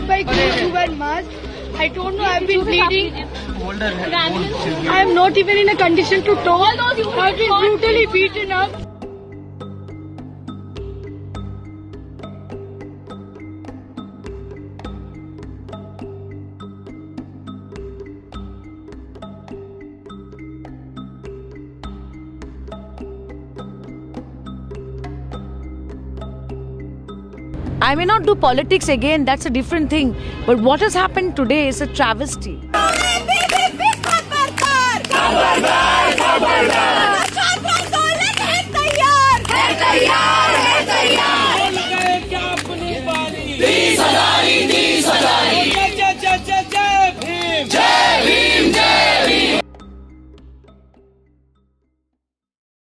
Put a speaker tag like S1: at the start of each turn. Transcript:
S1: by to wear mask. I don't know. I've been bleeding. I am not even in a condition to talk. I've been brutally beaten up.
S2: I may not do politics again, that's a different thing. But what has happened today is a travesty.